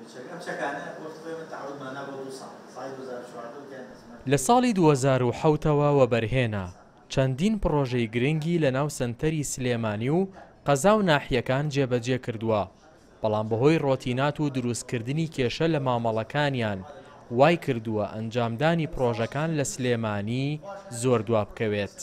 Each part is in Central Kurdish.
لە ساڵی 2007ەوە وەبەرهێنا چەندین پرۆژەی گرنگی لە ناو سەنتەری سلێمانی و قەزا و ناحیەکان جێبەجێ کردووە، بەڵام بەهۆی ڕۆتینات و دروستکردنی کێشە لە مامەڵەکانیان وای کردووە ئەنجامدانی پرۆژەکان لە سلێمانی زۆر دوا بکەوێت.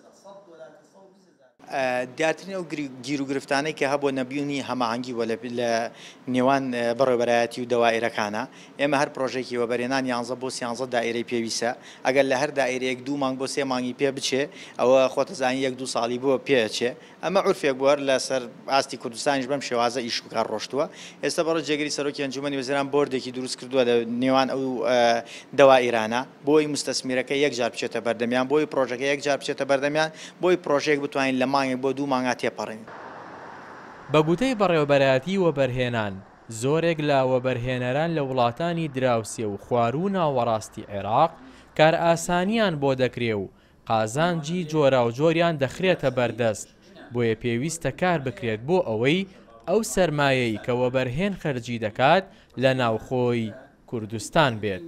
دیارترین ئەو گیر و گرفتانەی کە هەبوو نەبیونی هەماهەنگی وە لە نێوان بەڕێوەبەرایەتی و دەوائیرەکانە. ئێمە هەر پرۆژێکی وەبەرهێنان 11 بۆ 13 دائیرەی پێویستە، ئەگەر لە هەر دائیرەیەک 2 مانگ بۆ 3 مانگی پێ بچێ ئەوە خۆتەزانی 1-2 ساڵی بۆ پێچێ. ئەمە عورفێک بووە لە سەر ئاستی کوردستانیش بەم شێوازە ئیش و کار ڕۆشتووە. ئێستا بەڕۆ جێگەری سەرۆکی ئەنجومەنی وەزیران بۆردێکی دروست کردووە لە نێوان ئەو دەوائیرانە بۆی مستەسمیرەکە یەکجار بچێتە بەردەمیان، بۆی پرۆژەکە یەکجار بچێتە بەردەمیان، بۆی پرۆژەیەک بتوانین لە مانگێک بۆ 2 مانگا تێپەڕین. بە گوتەی بەڕێوەبەرایەتی وەبەرهێنان، زۆرێک لە وەبەرهێنەران لە وڵاتانی دراوسێ و خوار و ناوەڕاستی عێراق کار ئاسانیان بۆ دەکرێ و قازانجی جۆرا و جۆریان دەخرێتە بەردەست، بۆیە پێویستە کار بکرێت بۆ ئەوەی ئەو سەرمایەی کە وەبەرهێن خەرجی دەکات لە ناوخۆی کوردستان بێت.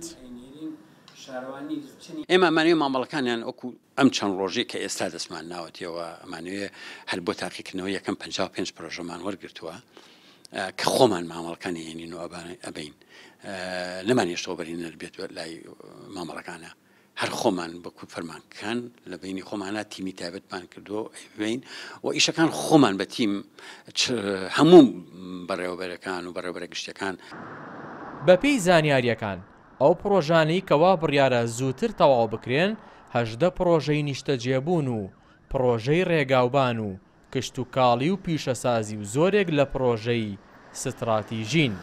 ئێمە ئەمانوێ مامەڵەکانیان وەکو ئەم چەند ڕۆژێک کە ئێستا دەستمان ناوەتەوە ئەمانوێ هەر بۆ تاقیکردنەوە یەکەم 55 پرۆژەمان وەرگرتووە کە خۆمان مامەڵەکانی هێنین و ئەبین نەمانێشتەوە بەرینەر بێت لای مامەڵەکانە، هەر خۆمان بەکو فەرمانکەکان لە بینی خۆمانە تیمی تایبەتمان کردو بین و ئیشەکان خۆمان بە تیم هەموو بەڕێوەبەرەکان و بەڕێوەبەرە گشتیەکان. بەپێی زانیاریەکان ئەو پرۆژانەی کەوا بڕیارە زووتر تەواو بکرێن 18 پرۆژەی نیشتەجێبوون و پرۆژەی ڕێگاوبان و کشت و کاڵی و پیشەسازی و زۆرێک لە پرۆژەی ستراتیژین.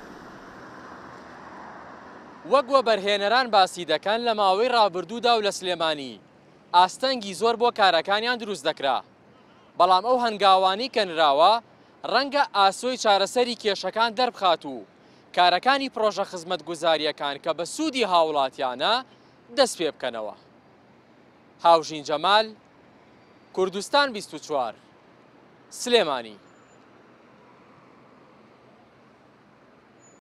وەک وەبەرهێنەران باسی دەکەن لە ماوەی ڕابردوودا و لە سلێمانی ئاستەنگی زۆر بۆ کارەکانیان دروست دەکرا، بەڵام ئەو هەنگاوانی کە نراوە ڕەنگە ئاسۆی چارەسەری کێشەکان دەربخات و کارەکانی پرۆژە خزمەتگوزاریەکان کە بە سوودی هاوڵاتیانە دەست پێ بکەنەوە. هاوژین جەمال، کوردستان 24، سلێمانی.